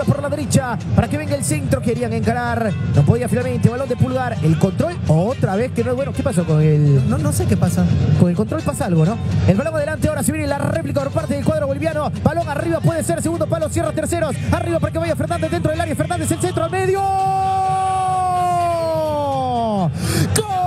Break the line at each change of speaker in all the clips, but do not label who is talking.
apertura por la derecha para que venga el centro. Querían encarar, no podía finalmente. Balón de Pulgar, el control otra vez que no es bueno. ¿Qué pasó con el...?
No sé qué pasa.
Con el control pasa algo, ¿no? El balón adelante, ahora se viene la réplica por parte del cuadro boliviano. Balón arriba, puede ser segundo palo, cierra terceros. Arriba para que vaya Fernández dentro del área. Fernández el centro al medio. ¡Gol!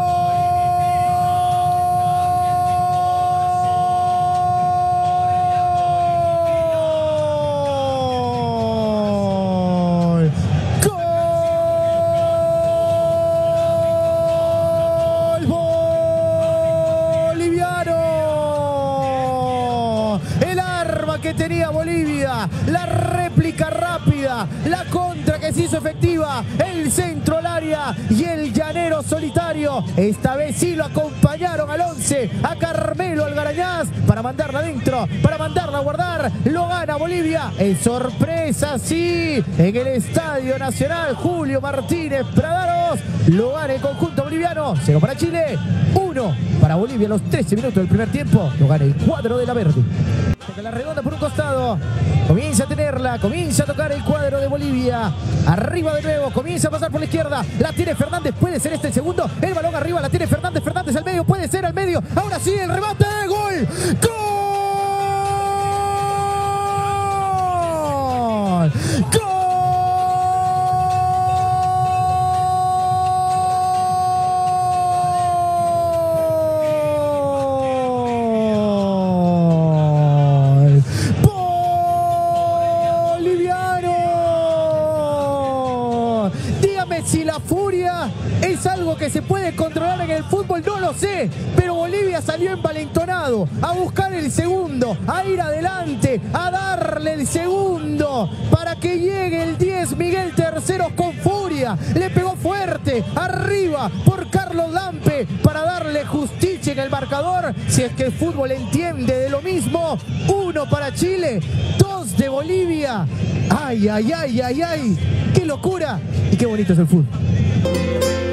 Que tenía Bolivia, la réplica rápida, la contra que se hizo efectiva, el centro al área y el llanero solitario. Esta vez sí lo acompañaron al 11, a Carmelo Algarañaz para mandarla adentro, para mandarla a guardar. Lo gana Bolivia. Es sorpresa, sí, en el Estadio Nacional. Julio Martínez Pradaros lo gana el conjunto boliviano. 0 para Chile, 1 para Bolivia a los 13 minutos del primer tiempo. Lo gana el cuadro de la verde. Toca la redonda por un costado, comienza a tenerla, comienza a tocar el cuadro de Bolivia, arriba de nuevo, comienza a pasar por la izquierda, la tiene Fernández, puede ser este el segundo, el balón arriba, la tiene Fernández, Fernández al medio, puede ser al medio, ahora sí, el remate, gol, gol, gol. Si la furia es algo que se puede controlar en el fútbol, no lo sé, pero Bolivia salió envalentonado a buscar el segundo, a ir adelante, a darle el segundo para que llegue el 10 Miguel Terceros con furia, le pegó fuerte arriba por Carlos Lampe para darle justicia en el marcador. Si es que el fútbol entiende de lo mismo, 1 para Chile, 2 de Bolivia. Ay, ay, ay, ay, ay, qué locura y qué bonito es el fútbol.